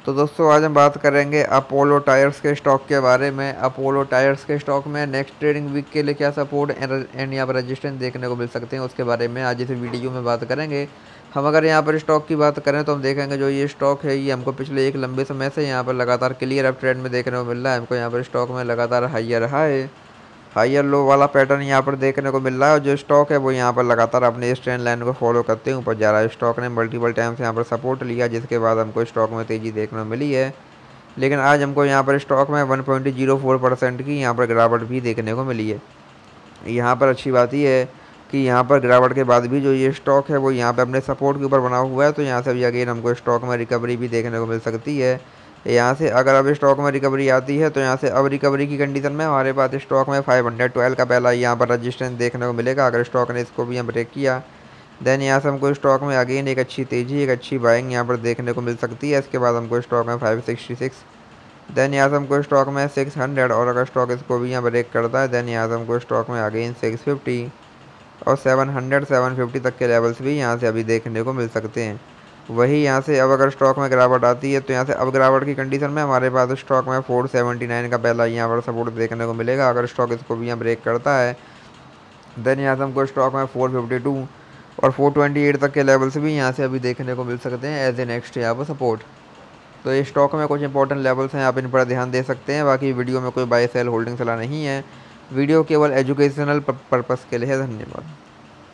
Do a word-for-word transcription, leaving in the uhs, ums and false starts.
तो दोस्तों आज हम बात करेंगे अपोलो टायर्स के स्टॉक के बारे में। अपोलो टायर्स के स्टॉक में नेक्स्ट ट्रेडिंग वीक के लिए क्या सपोर्ट एंड यहाँ पर रजिस्टेंस देखने को मिल सकते हैं, उसके बारे में आज इस वीडियो में बात करेंगे। हम अगर यहाँ पर स्टॉक की बात करें तो हम देखेंगे जो ये स्टॉक है ये हमको पिछले एक लंबे समय से यहाँ पर लगातार क्लियर अप ट्रेंड में देखने को मिल रहा है। हमको यहाँ पर स्टॉक में लगातार हाइयर हाई हाइयर लो वाला पैटर्न यहाँ पर देखने को मिल रहा है और जो स्टॉक है वो यहाँ पर लगातार अपने इस ट्रेंड लाइन को फॉलो करते हुए ऊपर जा रहा है। स्टॉक ने मल्टीपल टाइम्स यहाँ पर सपोर्ट लिया जिसके बाद हमको स्टॉक में तेज़ी देखने को मिली है, लेकिन आज हमको यहाँ पर स्टॉक में one point zero four percent की यहाँ पर गिरावट भी देखने को मिली है। यहाँ पर अच्छी बात यह है कि यहाँ पर गिरावट के बाद भी जो ये स्टॉक है वो यहाँ पर अपने सपोर्ट के ऊपर बना हुआ है, तो यहाँ से भी अगेन हमको स्टॉक में रिकवरी भी देखने को मिल सकती है। यहाँ से अगर अब स्टॉक में रिकवरी आती है तो यहाँ से अब रिकवरी की कंडीशन में हमारे पास स्टॉक में फाइव हंड्रेड ट्वेल्व का पहला यहाँ पर रजिस्टेंस देखने को मिलेगा। अगर स्टॉक ने इसको भी हम ब्रेक किया देन यहाँ से हमको स्टॉक में अगेन एक अच्छी तेज़ी एक अच्छी बाइंग यहाँ पर देखने को मिल सकती है। इसके बाद हमको स्टॉक में फाइव सिक्सटी सिक्स देन यहाँ से हमको स्टॉक में सिक्स हंड्रेड और अगर स्टॉक इसको भी यहाँ ब्रेक करता है देन यहाँ से हमको स्टॉक में अगेन सिक्स फिफ्टी और सेवन हंड्रेड सेवन फिफ्टी तक के लेवल्स भी यहाँ से अभी देखने को मिल सकते हैं। वही यहाँ से अब अगर स्टॉक में गिरावट आती है तो यहाँ से अब गिरावट की कंडीशन में हमारे पास स्टॉक में फोर सेवेंटी नाइन का पहला यहाँ पर सपोर्ट देखने को मिलेगा। अगर स्टॉक इसको भी यहाँ ब्रेक करता है देन यहाँ से हमको स्टॉक में फोर फिफ्टी टू और फोर ट्वेंटी एट तक के लेवल्स भी यहाँ से अभी देखने को मिल सकते हैं एज ए नेक्स्ट यहाँ पर सपोर्ट। तो ये स्टॉक में कुछ इंपॉर्टेंट लेवल्स हैं, आप इन पर ध्यान दे सकते हैं। बाकी वीडियो में कोई बाय सेल होल्डिंग सलाह नहीं है, वीडियो केवल एजुकेशनल पर्पज़ के लिए है। धन्यवाद।